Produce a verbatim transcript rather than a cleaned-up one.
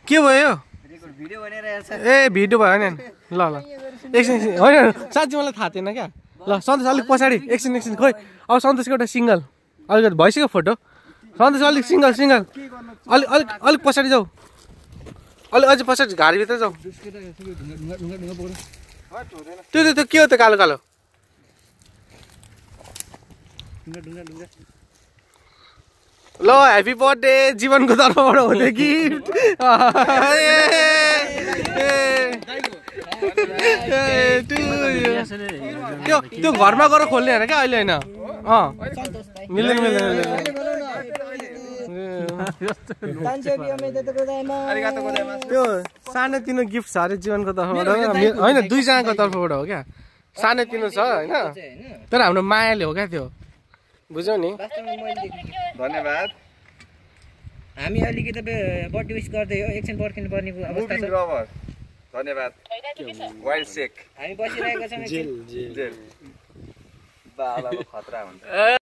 के भयो ए भिडियो भयो नि ल ल एकछिन एकछिन होइन साँच्ची मलाई थाहा थिएन क्या ल सन्तोष अलिक पछाडि एकछिन एकछिन खोइ अब सन्तोषको एउटा सिङ्गल अलिकति भइसक्यो फोटो सन्तोष अलिक सिङ्गल सिङ्गल अलिक अलिक अलिक पछाडि जाऊ अलिक अझै पछाडि घारीभित्र जाऊ त्यो त्यो के हो त्यो कालो कालो ल ह्याप्पी बर्थडे जीवनको तर्फबाट हुने गिफ्ट त्यो त्यो घरमा गएर खोल्ने होइन क्या अहिले होइन अँ मिल्दैन मिल्दैन त्यो सानोतिनो गिफ्ट छ अरे जीवनको तर्फबाट होइन दुईजनाको तर्फबाट हो क्या सानोतिनो छ होइन तर हाम्रो मायाले हो क्या त्यो बुझ्यौ नि धन्यवाद हामी अलिकति बर्थडे विश गर्दै हो एकछिन पर्खिनु पर्ने अवस्था छ धन्यवाद वाइल्ड सेक हामी बसिरहेको छौँ जेल जेल बालाको खतरा हुन्छ